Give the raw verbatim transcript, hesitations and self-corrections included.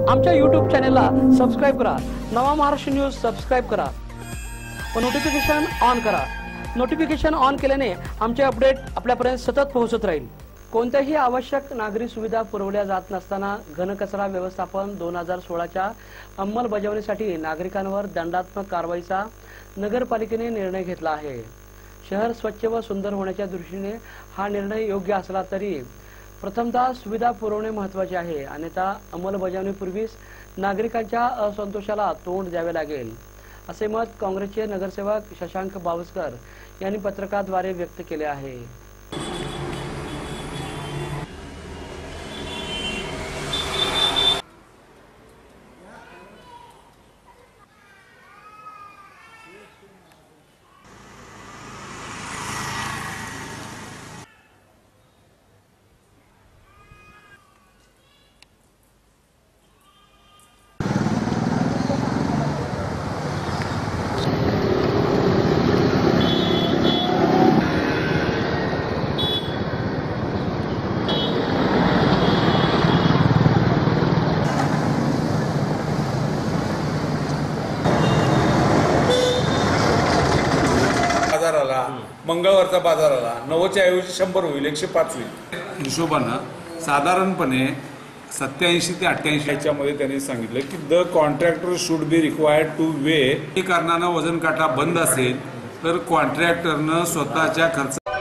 आमच्या यूट्यूब चॅनलला सबस्क्राईब करा। नवा महाराष्ट्र न्यूज सबस्क्राईब करा व नोटिफिकेशन ऑन करा। नोटिफिकेशन ऑन केल्याने आमचे अपडेट आपल्यापर्यंत सतत पोहोचत राहील। कोणत्याही आवश्यक नागरी सुविधा पुरवल्या जात नसताना घनकचरा व्यवस्थापन दोन हजार सोळाच्या अंमलबजावणीसाठी नागरिकांवर दंडात्मक कारवाईचा नगरपालिकेने निर्णय घेतला आहे। शहर स्वच्छ व सुंदर होण्याच्या दृष्टीने हा निर्णय योग्य असला तरी प्रथमतः सुविधा पुरवणे महत्त्वाचे आहे, अन्यथा अंमलबजावणीपूर्वीच नागरिकांच्या असंतोषाला तोंड द्यावे लागेल, असे मत काँग्रेसचे नगरसेवक शशांक बावस्कर यांनी पत्रकाद्वारे व्यक्त केले आहे। मंगळवारचा बाजार आला, नव्वदच्या ऐवजी शंभर होईल, एकशे पाच होईल हिशोबानं साधारणपणे सत्याऐंशी ते अठ्ठ्याऐंशी याच्यामध्ये त्यांनी सांगितलं की the contractor should be required to weigh. कारणानं वजन काटा बंद असेल तर कॉन्ट्रॅक्टरनं स्वतःच्या खर्च